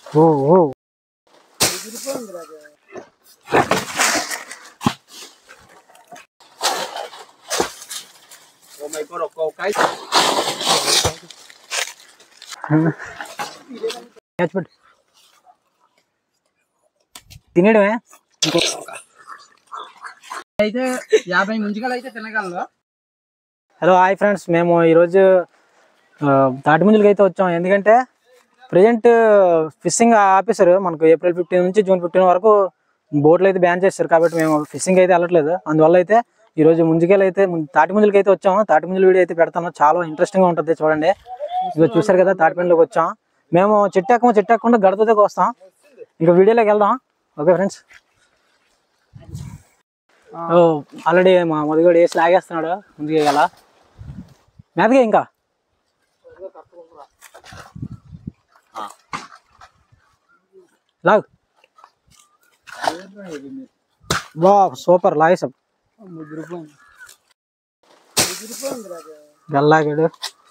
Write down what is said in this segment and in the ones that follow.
ఓ ఓ తినేయడమే అయితే 50 ముంజకాయలు అయితే తినగలరు. Hello hi friends, మేము ఈరోజు తాటిముంజలకి అయితే వచ్చాం. ఎందుకంటే ప్రజెంట్ ఫిషింగ్ ఆపేశారు మనకు. ఏప్రిల్ 15 నుంచి జూన్ 15 వరకు బోట్లు అయితే బ్యాన్ చేస్తారు. కాబట్టి మేము ఫిషింగ్ అయితే వెళ్ళట్లేదు. అందువల్ల అయితే ఈరోజు ముంజకాయలు అయితే తాటిముంజలకి అయితే వచ్చాము. తాటిముంజల వీడియో అయితే పెడతాను, చాలా ఇంట్రెస్టింగ్గా ఉంటుంది చూడండి. ఇదిగో చూసారు కదా, తాటిముంజలోకి వచ్చాం. మేము చెట్టు ఎక్కకుండా గడపతో వస్తాం. ఇంకా వీడియోలోకి వెళ్దాం. Okay friends. ఆల్రెడీ మా మొదలుగడు వేసి లాగేస్తున్నాడు ముందుగా గల మేతగా. ఇంకా లాగు. వా సూపర్ లాగేసాం. గల్లాగాడు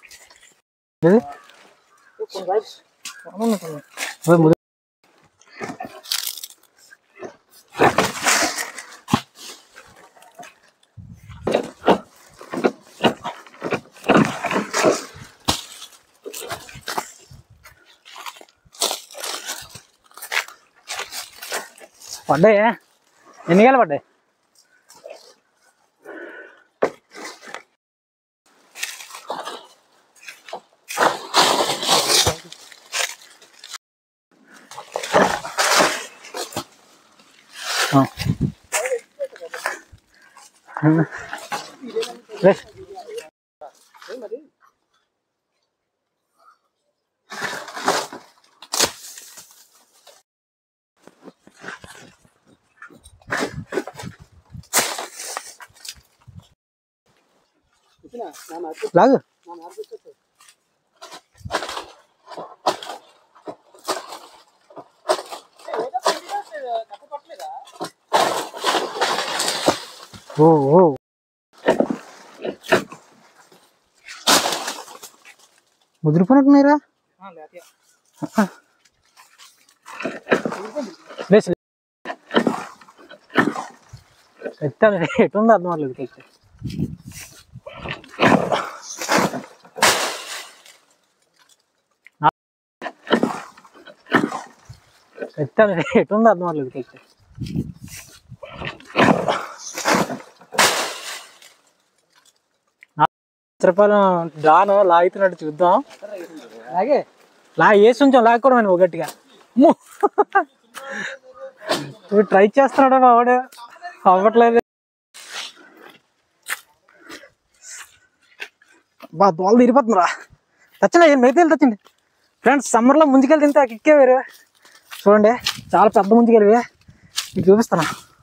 పడ్డాయి. ఎన్ని గేలు పడ్డాయి? లాగు. ఓ ఓ ముదిరిపోయినట్టున్నాయిరా. ఎట్టుందో అర్థం అవ్వలేదు. ఎట్టుందో అర్థం అవ్వలేదు. రూపాయలు డాను లాగుతున్నట్టు చూద్దాం. అలాగే వేసి ఉంచాం, లాక్కోవడం అని ఒకటిగా. ట్రై చేస్తున్నాడు మావాడు, అవ్వట్లేదు. బా దోలు తిరిగిపోతుందిరా. తెచ్చండి, మిగతా తెచ్చండి ఫ్రెండ్స్. సమ్మర్లో ముందుకెళ్ళి తింటే కిక్కే వేరు. చూడండి, చాలా పెద్ద ముందుకెళ్ళివి, మీకు చూపిస్తాను.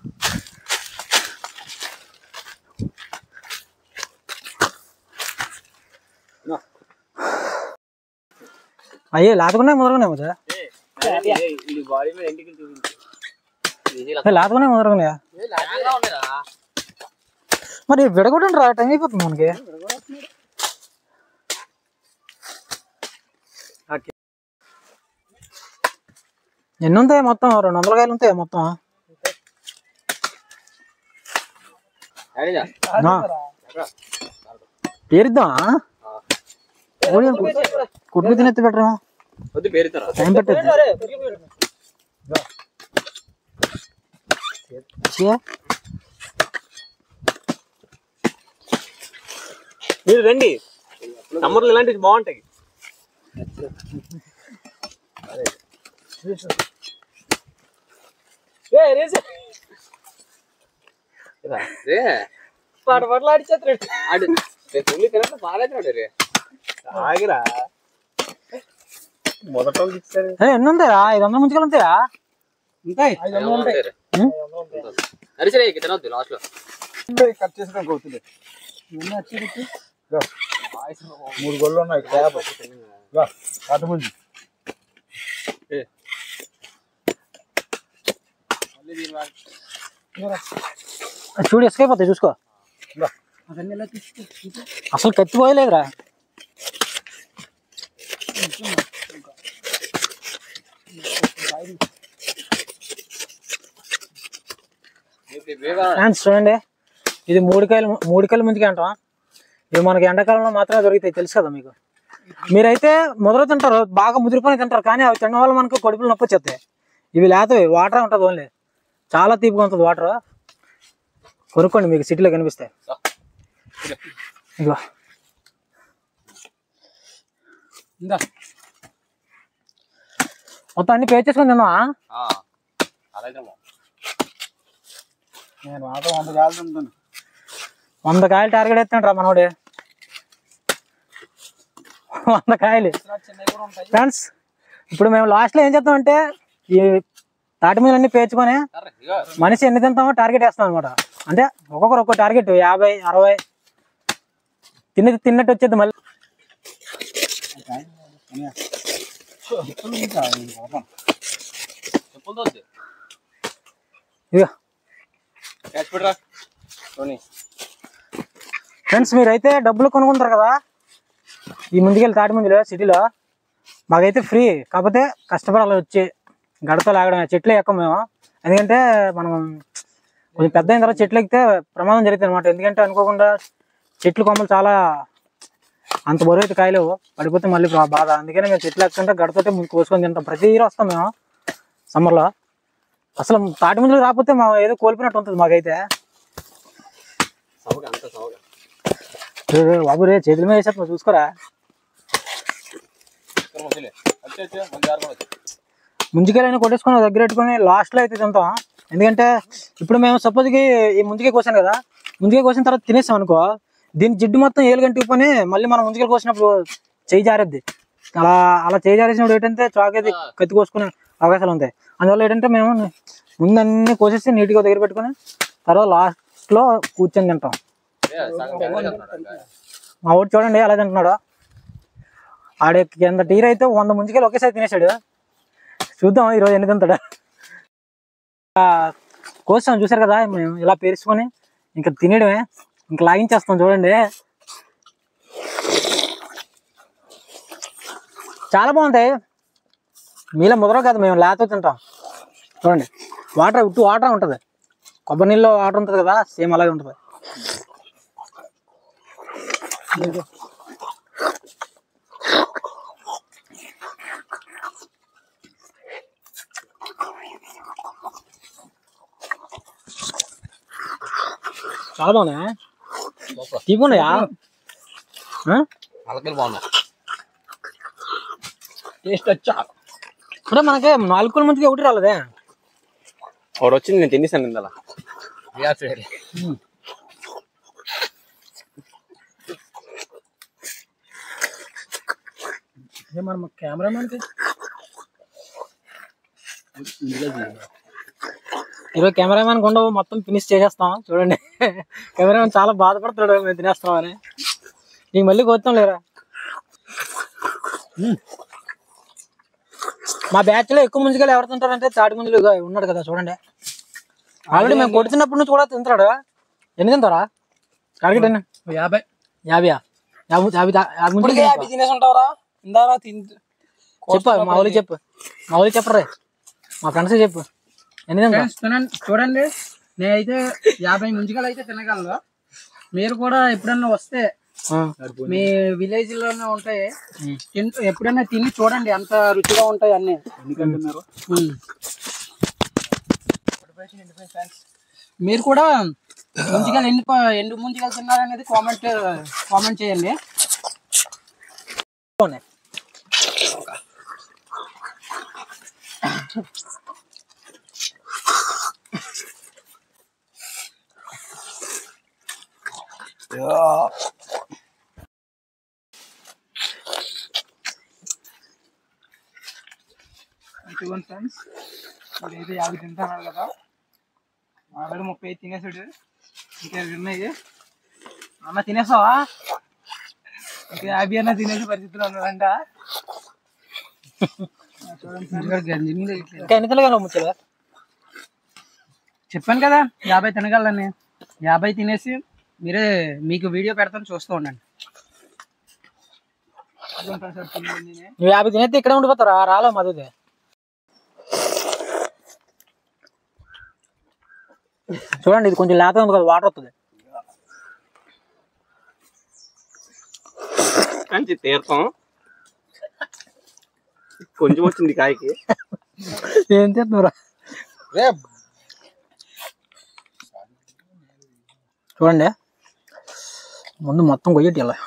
అయ్యే లేతకున్నాయి ముదరకున్నాయి మధ్య, లేతకున్నాయి ముదరకున్నాయా? మరి విడగొట్టండి రా, టైం అయిపోతుంది మనకి. ఎన్ని ఉంటాయి మొత్తం? 200 కాయలు ఉంటాయి మొత్తం. పేరుద్దాం, కుట్టు తినెత్తి పెట్టరా, టైం పెట్టద్దు. మీరు రండి, సమ్మర్లు ఇలాంటివి బాగుంటాయి. ఎన్ని ఉంటాయా? 500 ముంచుకలు ఉంటాయా? తినొద్దు లాస్ట్ లో కట్ చేసుకోవడానికి అవుతుంది. 3 గొల్లు ఉన్నాయి. తాటిముంజి చూడు, ఎసుకైపోతాయి చూసుకో. అసలు కత్తి పోయలేదురా. ఫ్రెండ్స్ చూడండి, ఇది మూడు కాయలు ముందుకే అంటాం. ఇవి మనకి ఎండాకాలంలో మాత్రమే దొరుకుతాయి, తెలుసు కదా మీకు. మీరైతే ముద్ర తింటారు, బాగా ముదిరిపోయి తింటారు, కానీ అవి తినడం వల్ల మనకు కడుపులు నొప్పి వచ్చేస్తాయి. ఇవి లేతవి, వాటర్ ఉంటుంది ఓన్లీ, చాలా తీపిగా ఉంటుంది వాటర్. కొనుక్కోండి, మీకు సిటీలో కనిపిస్తాయి. ఇగో మొత్తం అన్ని పే చేసుకొని తిన్నా. నేను మాత్రం 100 కాయలు తింటాను. 100 కాయలు టార్గెట్ ఎత్తాడు రా మనోడే. 100 కాయలు. ఫ్రెండ్స్, ఇప్పుడు మేము లాస్ట్లో ఏం చేస్తామంటే ఈ తాటి మీదన్నీ పేర్చుకొని మనిషి ఎన్ని తింటామో టార్గెట్ వేస్తాం అనమాట. అంటే ఒక్కొక్కరు ఒక్కో టార్గెట్ 50, 60 తిన్నట్టు వచ్చేది. మళ్ళీ ఇక ఫ్రెండ్స్, మీరైతే డబ్బులు కొనుక్కుంటారు కదా ఈ ముందుకెళ్ళి తాటి ముందులో సిటీలో. మాకైతే ఫ్రీ, కాకపోతే కష్టపడాలి, వచ్చి గడప లాగడం. చెట్లు ఎక్కం మేము, ఎందుకంటే మనం కొంచెం పెద్ద అయిన తర్వాత చెట్లు ఎక్కితే ప్రమాదం జరుగుతుంది అనమాట. ఎందుకంటే అనుకోకుండా చెట్లు కొమ్మలు చాలా అంత బరువు అయితే కాయలు పడిపోతే మళ్ళీ బాధ. అందుకని మేము చెట్లు ఎక్కంటే గడపతే కోసుకొని తింటాం. ప్రతి ఇయర్ వస్తాం మేము సమ్మర్లో. అసలు తాటి ముందులు రాకపోతే మా ఏదో కోల్పోయినట్టు ఉంటుంది మాకైతే. బాబు రే, చేతుల మీద వేసేస్తా, చూసుకోరా. ముందుకెళ్ళి కొట్టేసుకొని దగ్గర పెట్టుకొని లాస్ట్లో అయితే తింటాం. ఎందుకంటే ఇప్పుడు మేము సపోజ్కి ఈ ముందుకే కోసాను కదా, ముందుకే కోసిన తర్వాత తినేసాం అనుకో, దీని జిడ్డు మొత్తం ఏలు గంటుకుని మళ్ళీ మనం ముందుకెళ్ళి కోసినప్పుడు చేయి జారేద్ది. అలా చేయి జారేసినప్పుడు ఏంటంటే చాకేది కత్తి కోసుకునే అవకాశాలు ఉంటాయి. అందువల్ల ఏంటంటే మేము ముందు అన్ని కోసేసి నీట్గా దగ్గర పెట్టుకొని తర్వాత లాస్ట్లో కూర్చొని తింటాం. మా ఊరు చూడండి ఎలా తింటున్నాడు. ఆడ కింద టీర్ అయితే 100 ముందుకెళ్ళి ఒకేసారి తినేసాడు. చూద్దాం ఈరోజు ఎన్ని తింటాడు. కోస్తాం చూసారు కదా, మేము ఇలా పేర్చుకొని ఇంకా తినేయడమే, ఇంకా లాగించేస్తాం. చూడండి చాలా బాగుంటాయి. మీలో ముదర కాదు, మేము లేత తింటాం. చూడండి, వాటర్ ఉంటుంది, కొబ్బరి నీళ్ళు వాటర్ ఉంటుంది కదా, సేమ్ అలాగే ఉంటుంది. చాలా బాగున్నాయా, తీపున్నాయా, టేస్ట్ వచ్చా. అంటే మనకి 4 మందికి ఒకటి రాలేదే. ఒకటి వచ్చింది, నేను తినేసాను ఇందాల. మన కెమెరామెన్కి ఈరోజు కెమెరామెన్ ఉండవు, మొత్తం ఫినిష్ చేసేస్తాం. చూడండి, కెమెరామెన్ చాలా బాధపడుతున్నాడు మేము తినేస్తాం అని. నీకు మళ్ళీ కోస్తాం లేరా. మా బ్యాచ్ లో ఎక్కువ ముందుగా ఎవరు తింటారంటే తాటి ముందులు ఉన్నాడు కదా, చూడండి. ఆల్రెడీ మేము కొడుతున్నప్పటి నుంచి కూడా తింటాడు. ఎన్ని తింటారా టార్గెట్? 50. 50 తినేసి ఉంటావరా? ఇందారా చెప్పు, మా ఊళ్ళకి చెప్పరే, మా ఫ్రెండ్స్ చెప్పు ఎన్ని తింటారు. చూడండి, నేనైతే 50 ముంచుకలు అయితే తినగలను. మీరు కూడా ఎప్పుడన్నా వస్తే మీ విలేజ్ లోనే ఉంటాయి, ఎప్పుడైనా తిని చూడండి ఎంత రుచిగా ఉంటాయి అన్ని. మీరు కూడా ముంచుకలు ఎండు ముంచుకలు తిన్నారనేది కామెంట్ చేయండి. ఫ్రెండ్స్, ఇదైతే 50 తింటాను కదా, ఆల్రెడీ 35 తినేసాడు. ఇంకా ఉన్నాయి అన్న, తినేసావా? ఇంకా 50 అన్న తినేసి పరిస్థితిలో ఉన్నాడంట. ఇంకా ఎన్ని తినగలవు ముచ్చలు? చెప్పాను కదా 50 తినగలని. 50 తినేసి మీకు వీడియో పెడతాను, చూస్తూ ఉండండి. నువ్వు 50 తినేస్తే ఇక్కడే ఉండిపోతారా, రాలే మధుదే. చూడండి ఇది కొంచెం లేత ఉంది కదా, వాటర్ వస్తుంది. మంచి తీర్థం కొంచెం వచ్చింది కాయకి. ఏం చేస్తున్నారా? చూడండి ముందు మొత్తం కొయ్యటి ఇలా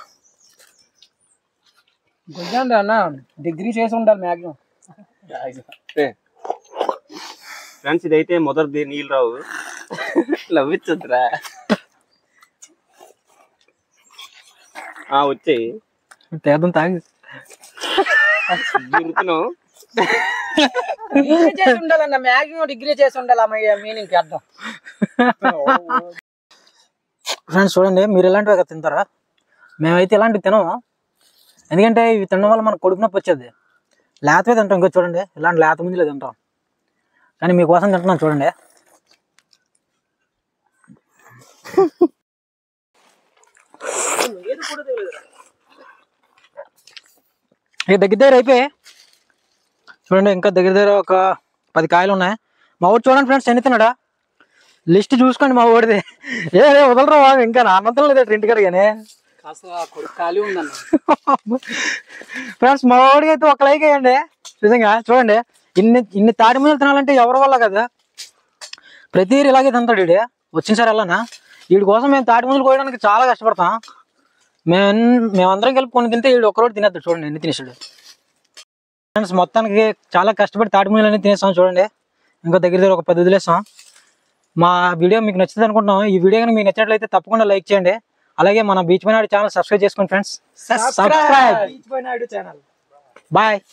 కొంచెం అన్న డిగ్రీ చేసి ఉండాలి మ్యాక్సిమం. ఫ్రెండ్స్ ఇదైతే మొదటిది నీళ్ళు రావు, లవ్విచ్చొద్దురా. వచ్చాయి తీర్థం తాగి డిగ్రీ చేసి ఉండాలన్న, మ్యాక్సిమం డిగ్రీ చేసి ఉండాలి. మీనింగ్ అర్థం. ఫ్రెండ్స్ చూడండి, మీరు ఇలాంటివి తింటారా? మేమైతే ఇలాంటివి తినము, ఎందుకంటే ఇవి తినడం వల్ల మనకు కడుపు నొప్పి వచ్చేది. లేతవే తింటాం. ఇంకా చూడండి ఇలాంటి లేత ముందులే తింటాం, కానీ మీకోసం తింటున్నాను చూడండి. ఇక దగ్గర అయిపోయి చూడండి, ఇంకా దగ్గర ఒక 10 కాయలు ఉన్నాయి. మా ఊరు చూడండి ఫ్రెండ్స్ ఎన్ని తిన్నాడా, లిస్ట్ చూసుకోండి మా ఊడిది. ఏ వదలరా బాబు, ఇంకా నా అన్నంతం లేదు ఇంటికాడ. కానీ ఖాళీ ఉందన్న ఫ్రెండ్స్ మా ఊడికి అయితే ఒక లైక్ వేయండి. నిజంగా చూడండి, ఇన్ని తాటి ముంజలు తినాలంటే ఎవరి వల్ల కదా, ప్రతి ఇలాగే తింటాడు వీడు. వచ్చినసారి వెళ్ళానా వీడి కోసం మేము తాటి ముంజలు కోయడానికి చాలా కష్టపడతాం. మేమందరం కలిపి కొన్ని తింటే వీడు ఒక్కరోజు తినేస్తాడు. చూడండి ఎన్ని తినేసాడు. ఫ్రెండ్స్ మొత్తానికి చాలా కష్టపడి తాటి ముంజలు అన్ని తినేస్తాం. చూడండి ఇంకా దగ్గర ఒక 10 వదిలేస్తాం. మా వీడియో మీకు నచ్చింది అనుకుంటున్నాం. ఈ వీడియో కానీ మీకు నచ్చినట్లయితే తప్పకుండా లైక్ చేయండి. అలాగే మన beach by Naidu channel subscribe చేసుకోండి ఫ్రెండ్స్. సబ్స్క్రైబ్. ఛానల్. బాయ్.